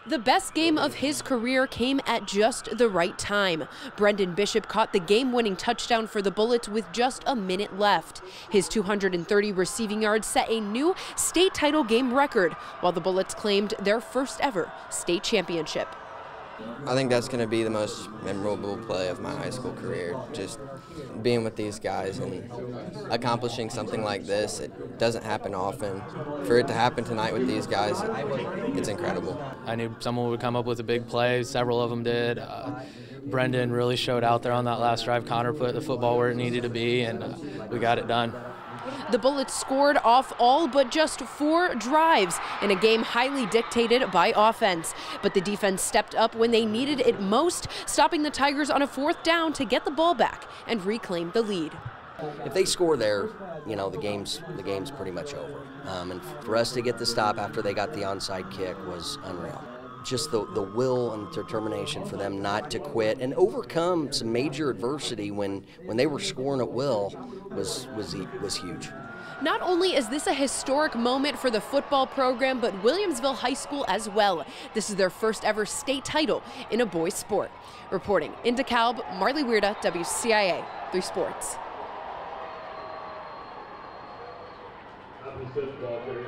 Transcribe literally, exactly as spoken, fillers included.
The best game of his career came at just the right time. Brendan Bishop caught the game-winning touchdown for the Bullets with just a minute left. His two hundred thirty receiving yards set a new state title game record, while the Bullets claimed their first ever state championship. I think that's going to be the most memorable play of my high school career. Just being with these guys and accomplishing something like this, it doesn't happen often. For it to happen tonight with these guys, it's incredible. I knew someone would come up with a big play. Several of them did. Uh, Brendan really showed out there on that last drive. Connor put the football where it needed to be, and uh, we got it done. The Bullets scored off all but just four drives in a game highly dictated by offense. But the defense stepped up when they needed it most, stopping the Tigers on a fourth down to get the ball back and reclaim the lead. If they score there, you know, the game's, the game's pretty much over. Um, and for us to get the stop after they got the onside kick was unreal. Just the, the will and determination for them not to quit and overcome some major adversity when, when they were scoring at will was, was, was huge. Not only is this a historic moment for the football program, but Williamsville High School as well. This is their first ever state title in a boys sport. Reporting in DeKalb, Marley Weirda, W C I A, three Sports.